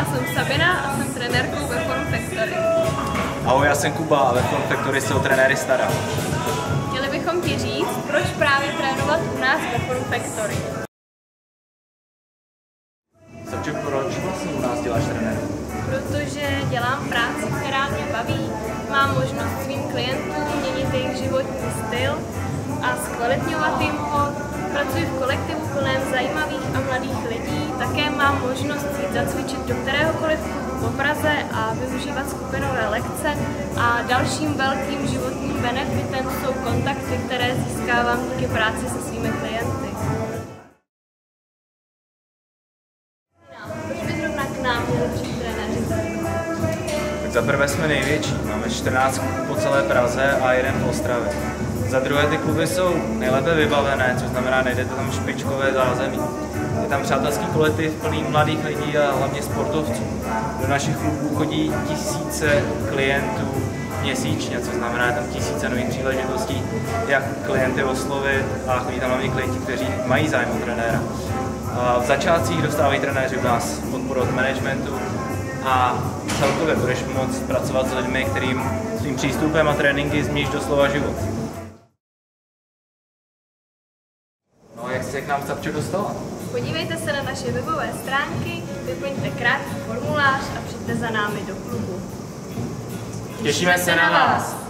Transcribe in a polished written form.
jsem Sabina a jsem trenérkou ve Form Factory. Ahoj, já jsem Kuba a ve Form Factory jsou trenéry Stara. Chtěli bychom ti říct, proč právě trénovat u nás ve Form Factory. Sabčo, proč vlastně u nás děláš trenér? Protože dělám práci, která mě baví, mám možnost svým klientům měnit jejich životní styl a zkvalitňovat jim ho. Pracuji v kolektivu plném zajímavých a mladých lidí, také mám možnost jít zacvičit do kteréhokoliv klubu po Praze a využívat skupinové lekce a dalším velkým životním benefitem jsou kontakty, které získávám díky práci se svými klienty. Proč by zrovna k nám měli přijít trenéři? Tak za prvé jsme největší, máme 14 klubů po celé Praze a jeden v Ostravě. Za druhé ty kluby jsou nejlépe vybavené, což znamená, najdete tam špičkové zázemí. Je tam přátelský kolektiv plný mladých lidí a hlavně sportovců. Do našich klubů chodí tisíce klientů měsíčně, což znamená tam tisíce nových příležitostí, jak klienty oslovit a chodí tam hlavně klienti, kteří mají zájem o trenéra. V začátcích dostávají trenéři u nás podporu od managementu a celkově budeš moct pracovat s lidmi, kterým svým přístupem a tréninky změníš doslova život. No, jak jsi se k nám, Sabčo, dostala? Podívejte se na naše webové stránky, vyplňte krátký formulář a přijďte za námi do klubu. Těšíme se na vás!